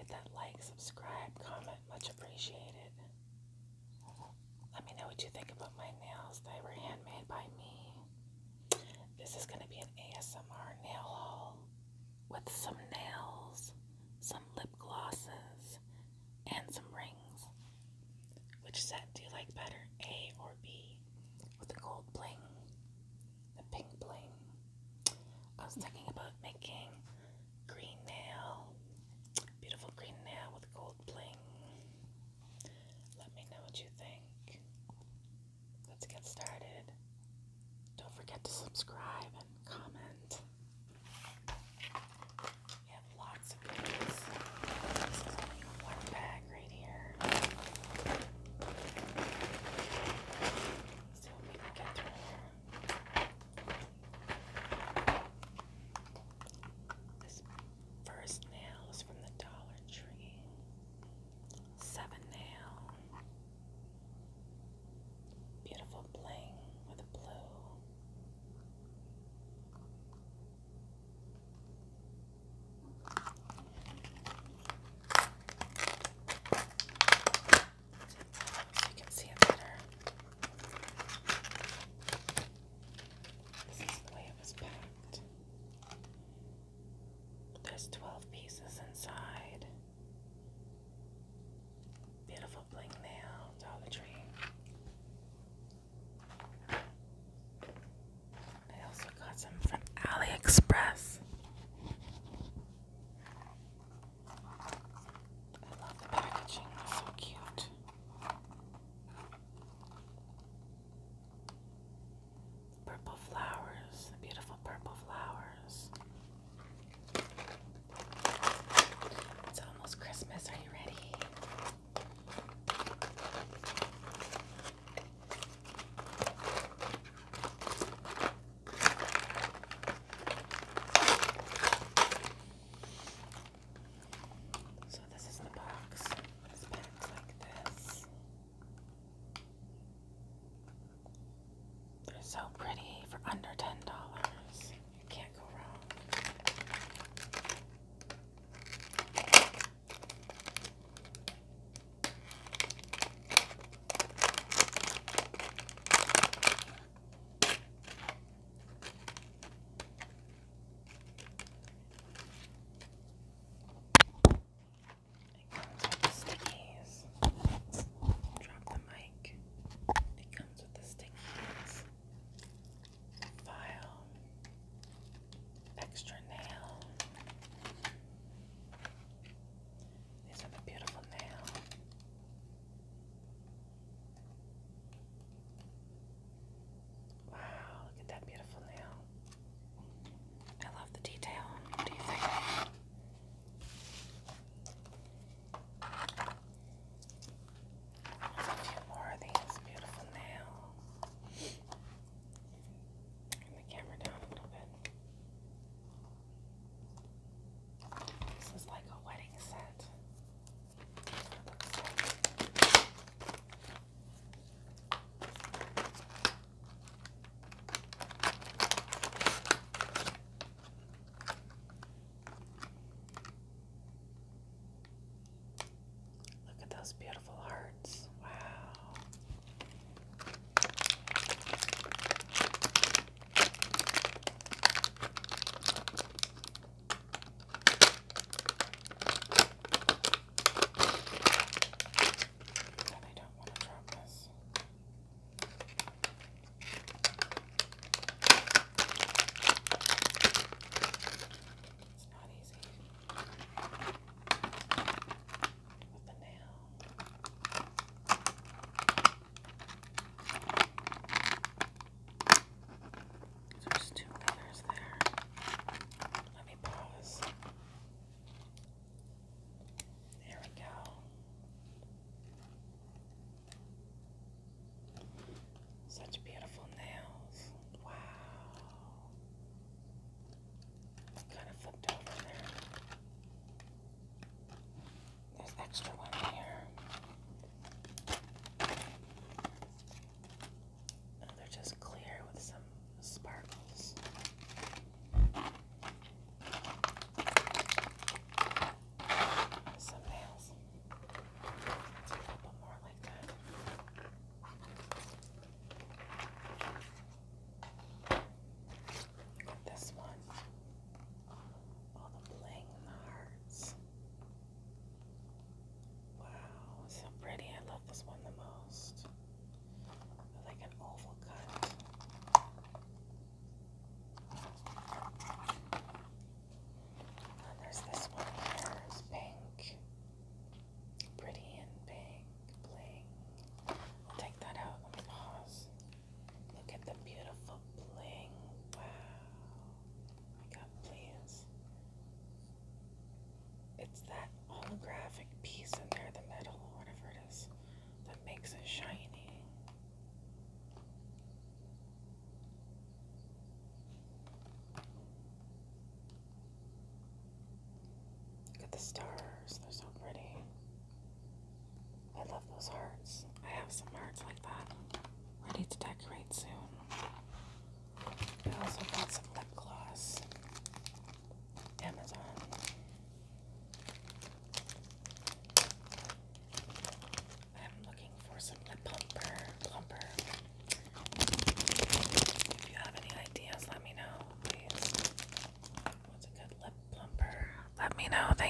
hit that like, subscribe, comment, much appreciated. Let me know what you think about my nails. They were handmade by me. This is going to be an ASMR nail haul with some nails, some lip glosses, and some rings. Which set do you like better, A or B? With the gold bling, the pink bling. I was thinking about making green nail, beautiful green nail with gold bling. Let me know what you think. Let's get started. Don't forget to subscribe and comment. We have lots of goodies. This is only one bag right here. Let's see what we can get through here. This first nail is from the Dollar Tree. 7-nail. Beautiful bling with a blue. So you can see it better. This is the way it was packed. There's 12 pieces inside. Beautiful bling nail, Dollar Tree. I also got some from AliExpress. I love the packaging, it's so cute. Purple flowers, beautiful purple flowers. It's almost Christmas, are you ready? So this is the box. It's packed like this. They're so pretty for under $10. You can't go wrong. It comes with the stickies. Drop the mic. It comes with the stickies. 5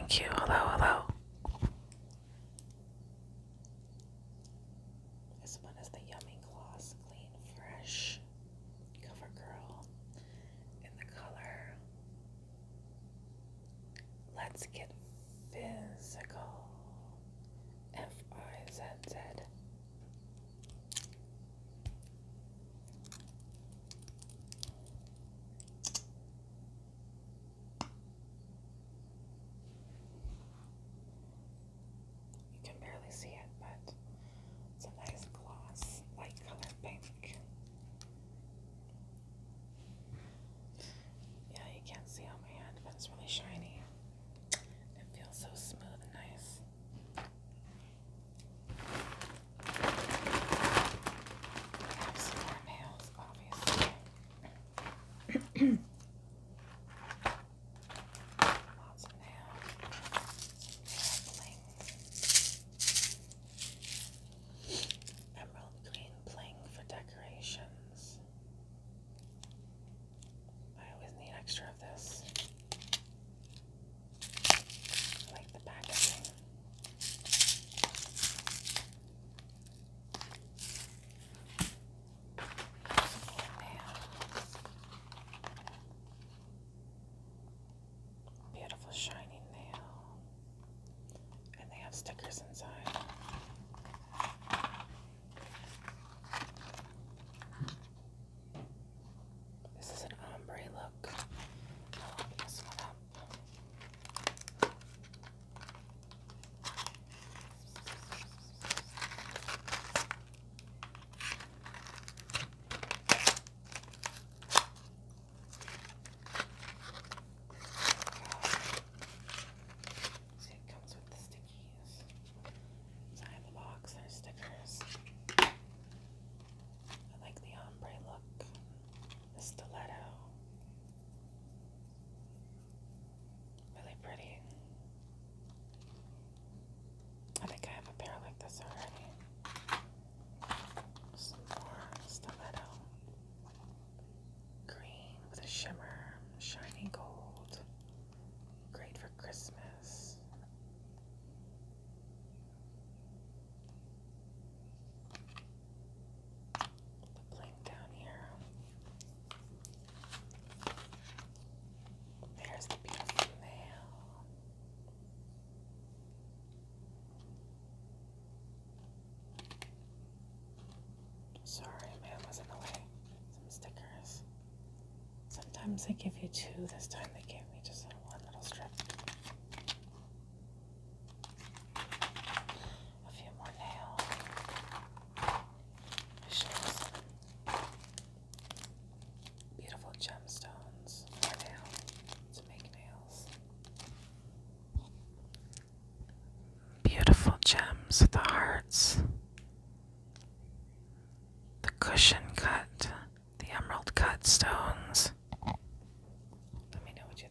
Thank you. Hello, hello. This one is the Yummy Gloss Clean Fresh CoverGirl in the color Let's Get Physical. F-I-Z-Z. You can barely see it, but it's a nice gloss, light color pink. Yeah, you can't see on my hand, but it's really shiny. It feels so smooth and nice. I have some more nails, obviously. Lots of nails. Some nail bling. Emerald green bling for decorations. I always need extra of this. I like the packaging. Some more nails. Beautiful shiny nail. And they have stickers inside. This is an ombre look. I'll open this one up. See, it comes with the stickies. Inside the box, there's stickers. I like the ombre look. The stiletto. Really pretty. I think I have a pair like this already. Some more stiletto. Green with a shimmer. Shiny gold. Great for Christmas. The bling down here. There's the beautiful nail. Sorry, man was in the way. Some stickers. Sometimes they give you two. This time they gave me just one little strip. A few more nails. Shows beautiful gemstones. More nails to make nails. Beautiful gems with the hearts. The cushion cut. The emerald cut stones. Let me know what you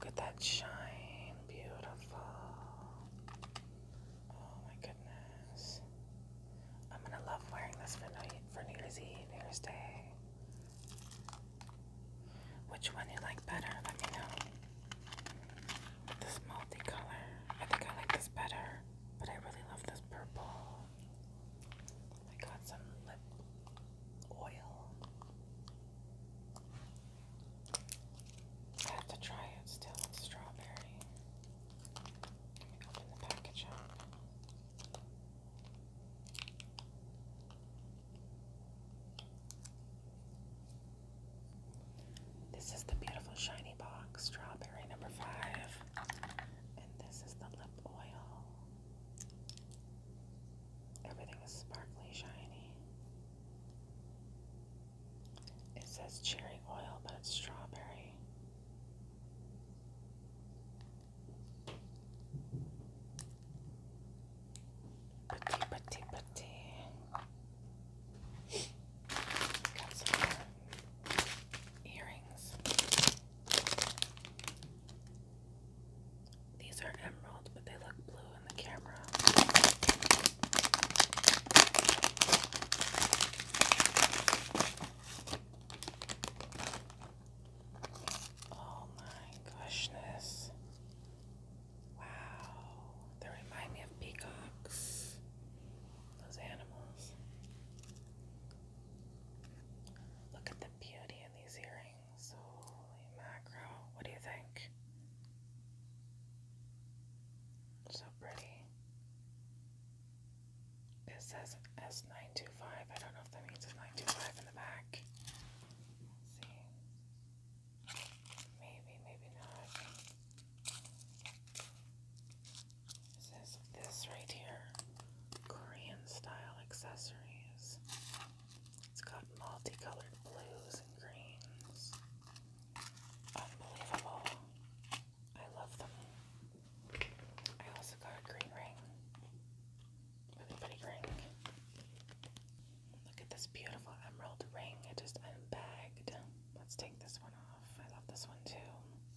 at that shine. Beautiful. Oh my goodness. I'm gonna love wearing this for New Year's Eve, New Year's Day. Which one you like better? Let me know. This multicolor. I think I like this better, but I really love this purple. I got some lip oil. I have to try it still. It's strawberry. Let me open the package up. This is the beautiful shiny box, strawberry number 5. And this is the lip oil. Everything is sparkly, shiny. It says cherry oil, but it's strawberry. Pretty, pretty, pretty. Got some more earrings. These are emerald, but they look blue in the camera. Oh my goodness. Wow. They remind me of peacocks. Those animals. Look at the beauty in these earrings. Holy macro. What do you think? So pretty. It says S925. I don't know if that means it's 925 in the back. Let's see. Maybe, maybe not. It says this right here. Korean style accessories. It's got multicolored blues and greens. Unbelievable. I love them. I also got a green ring. Really pretty ring. Look at this beautiful emerald ring. I just unbagged. Let's take this one off. I love this one too.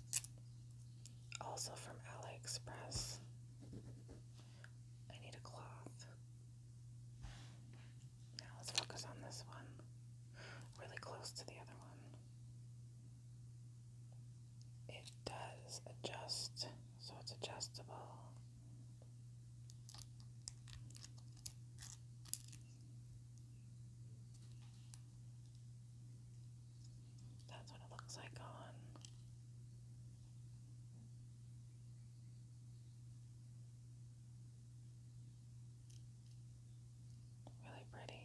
Also from AliExpress. I need a cloth. Now let's focus on this one. Really close to the other one. It does adjust, so it's adjustable. That's what it looks like on. Really pretty.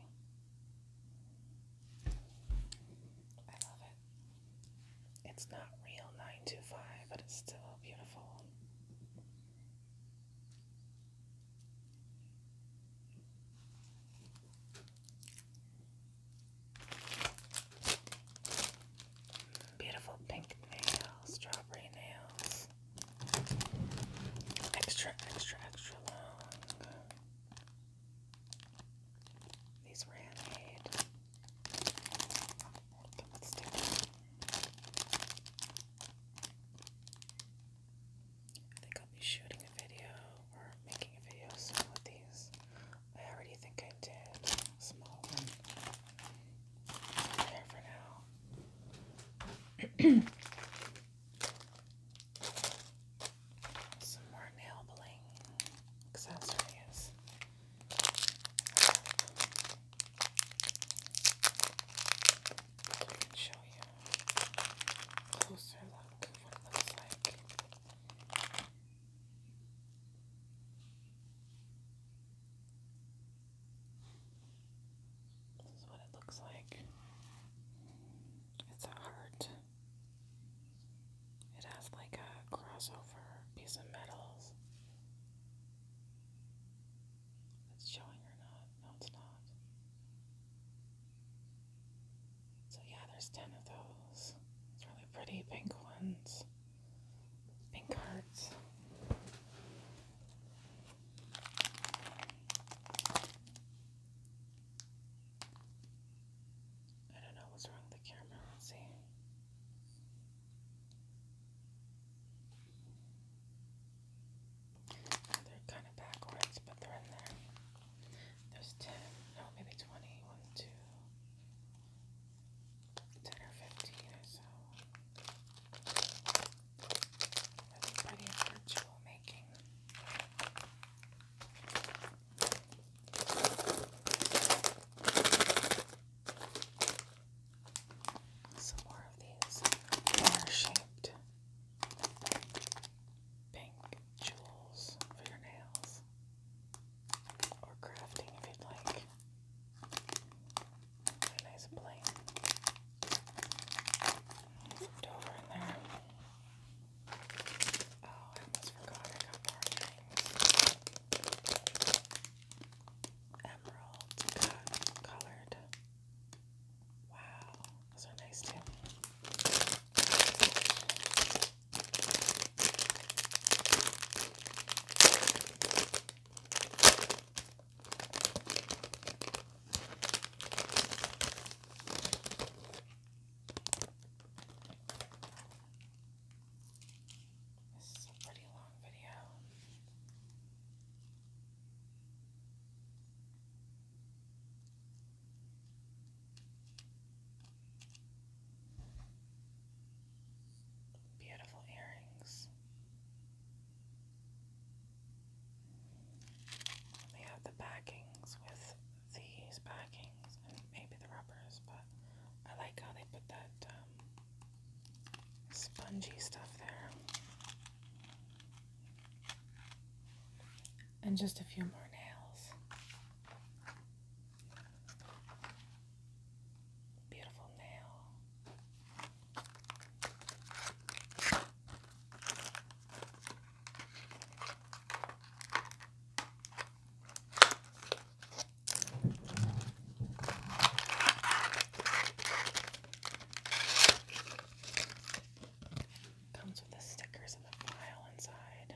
I love it. It's not real 925, but it's still beautiful. Beautiful pink nails, strawberry nails. Extra, extra, extra long. These were handmade. Let's do it. I think I'll be shooting a video or making a video soon with these. I already think I did a small one. There for now. Some more nail bling accessories. I can show you a closer look of what it looks like. This is what it looks like. It's a heart. It has like a crossover piece of metals. It's showing or not? No, it's not. So yeah, there's 10 of those. It's really pretty pink ones. Pink hearts. I don't know what's wrong with the camera. Let's see. spongy stuff there. And just a few more nails. Beautiful nail. Comes with the stickers and the file inside.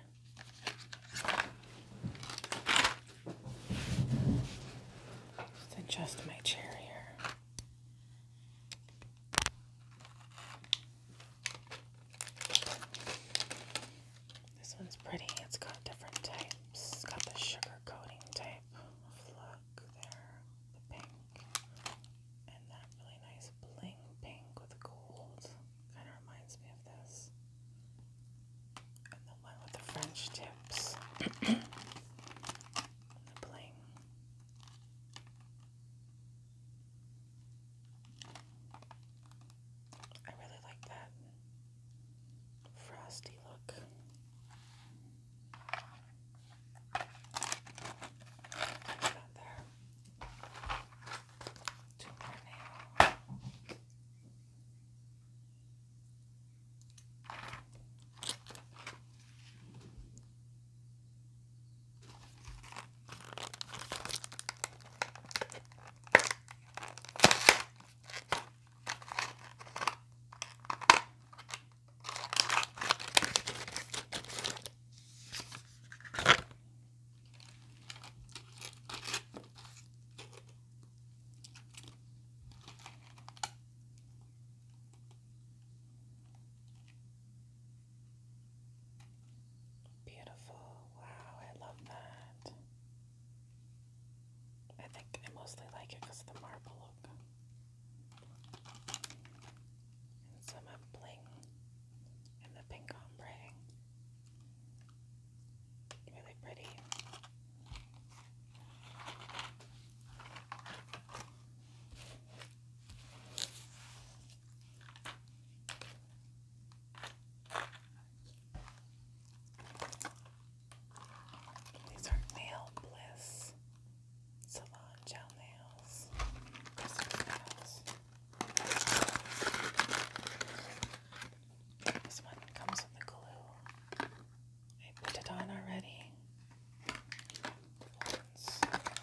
Just adjust my chair here. This one's pretty. It's got different types. It's got the sugar coating type of look there, the pink, and that really nice bling pink with gold. Kind of reminds me of this. And the one with the French tips. The bling. I really like that frosty look. That there. Two more nail. Beautiful. Wow, I love that. I think I mostly like it because of the marble look. And some bling and the pink ombre. Really pretty. These are Nail Bliss Salon Gel Nails. Christmas nails. This one comes with the glue. I put it on already. Once.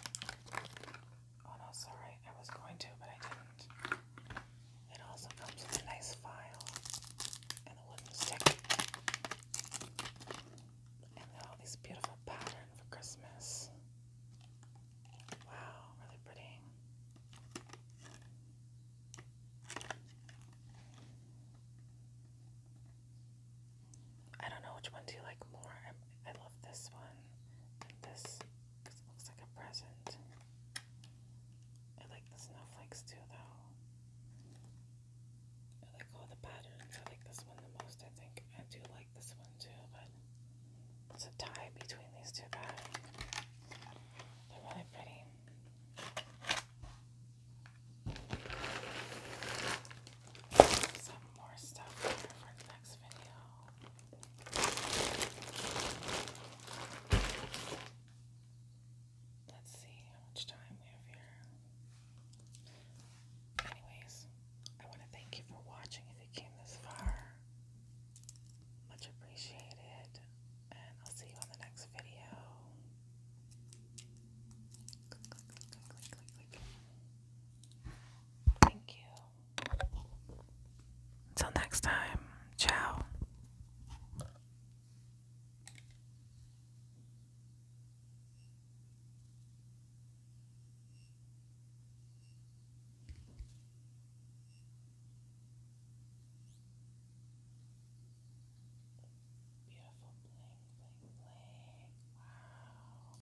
Oh no, sorry. I was going to, but I didn't. It also comes with a nice file and a wooden stick. And all these beautiful patterns for Christmas. Wow, really pretty. I don't know which one do you like more. I love this one and this because it looks like a present. I like the snowflakes too, though. I like all the patterns. I like this one the most, I think. I do like this one too, but it's a tie